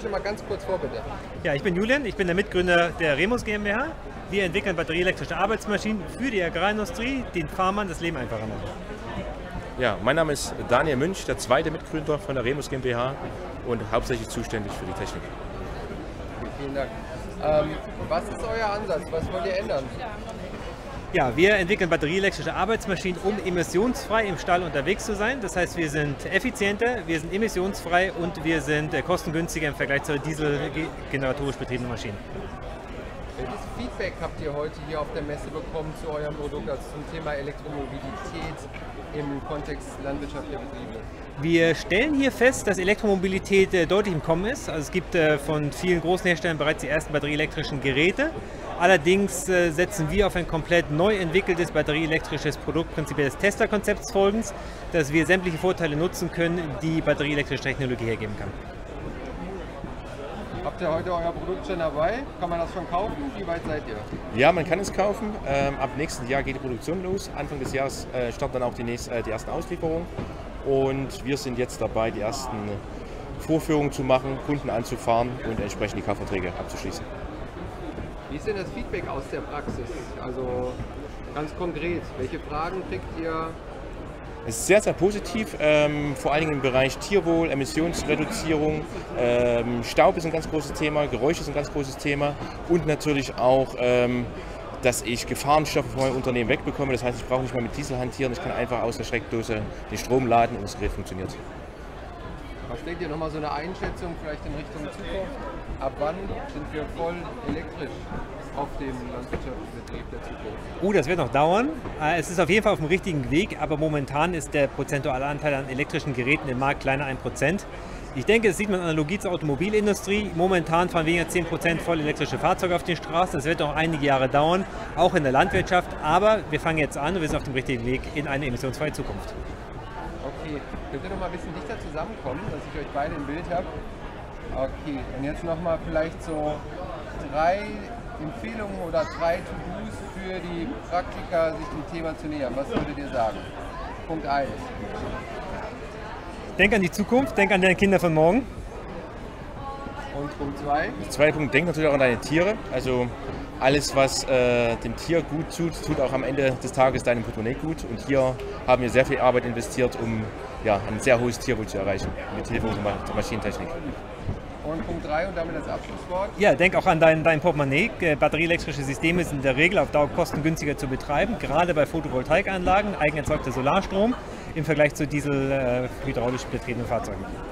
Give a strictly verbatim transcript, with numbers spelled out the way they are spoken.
euch mal ganz kurz vor, bitte. Ja, ich bin Julian, ich bin der Mitgründer der Remus GmbH. Wir entwickeln batterieelektrische Arbeitsmaschinen für die Agrarindustrie, den Farmern das Leben einfacher machen. Ja, mein Name ist Daniel Münch, der zweite Mitgründer von der Remus GmbH und hauptsächlich zuständig für die Technik. Vielen Dank. Ähm, was ist euer Ansatz? Was wollt ihr ändern? Ja, wir entwickeln batterieelektrische Arbeitsmaschinen, um emissionsfrei im Stall unterwegs zu sein. Das heißt, wir sind effizienter, wir sind emissionsfrei und wir sind kostengünstiger im Vergleich zu dieselgeneratorisch betriebenen Maschinen. Welches Feedback habt ihr heute hier auf der Messe bekommen zu eurem Produkt, also zum Thema Elektromobilität im Kontext landwirtschaftlicher Betriebe? Wir stellen hier fest, dass Elektromobilität äh, deutlich im Kommen ist. Also es gibt äh, von vielen großen Herstellern bereits die ersten batterieelektrischen Geräte. Allerdings äh, setzen wir auf ein komplett neu entwickeltes batterieelektrisches Produkt, prinzipiell des Tesla-Konzepts folgends, dass wir sämtliche Vorteile nutzen können, die batterieelektrische Technologie hergeben kann. Habt ihr heute euer Produkt schon dabei? Kann man das schon kaufen? Wie weit seid ihr? Ja, man kann es kaufen. Ähm, ab nächsten Jahr geht die Produktion los. Anfang des Jahres äh, starten dann auch die, nächste, äh, die ersten Auslieferungen. Und wir sind jetzt dabei, die ersten Vorführungen zu machen, Kunden anzufahren und entsprechend die Kaufverträge abzuschließen. Wie ist denn das Feedback aus der Praxis? Also ganz konkret, welche Fragen kriegt ihr? Es ist sehr, sehr positiv, ähm, vor allen Dingen im Bereich Tierwohl, Emissionsreduzierung, ähm, Staub ist ein ganz großes Thema, Geräusche ist ein ganz großes Thema und natürlich auch, ähm, dass ich Gefahrenstoffe von meinem Unternehmen wegbekomme. Das heißt, ich brauche nicht mehr mit Diesel hantieren, ich kann einfach aus der Steckdose den Strom laden und das Gerät funktioniert. Was denkt ihr, nochmal so eine Einschätzung vielleicht in Richtung Zukunft? Ab wann sind wir voll elektrisch auf dem landwirtschaftlichen Betrieb der Zukunft? Uh, das wird noch dauern. Es ist auf jeden Fall auf dem richtigen Weg, aber momentan ist der prozentuale Anteil an elektrischen Geräten im Markt kleiner ein Prozent. Ich denke, das sieht man in Analogie zur Automobilindustrie. Momentan fahren weniger zehn Prozent voll elektrische Fahrzeuge auf den Straßen. Das wird noch einige Jahre dauern, auch in der Landwirtschaft. Aber wir fangen jetzt an und wir sind auf dem richtigen Weg in eine emissionsfreie Zukunft. Okay, könnt ihr noch mal ein bisschen dichter zusammenkommen, dass ich euch beide im Bild habe? Okay, und jetzt noch mal vielleicht so drei Empfehlungen oder drei To-Dos für die Praktiker, sich dem Thema zu nähern. Was würdet ihr sagen? Punkt eins. Denk an die Zukunft, denk an deine Kinder von morgen. Und Punkt zwei? Zweiter Punkt, denk natürlich auch an deine Tiere. Also alles, was äh, dem Tier gut tut, tut auch am Ende des Tages deinem Portemonnaie gut. Und hier haben wir sehr viel Arbeit investiert, um ja, ein sehr hohes Tierwohl zu erreichen, mit Hilfe unserer Maschinentechnik. Und Punkt drei und damit das Abschlusswort? Ja, denk auch an dein, dein Portemonnaie. Batterieelektrische Systeme sind in der Regel auf Dauer kostengünstiger zu betreiben, gerade bei Photovoltaikanlagen, eigenerzeugter Solarstrom im Vergleich zu diesel äh, hydraulisch betriebenen Fahrzeugen.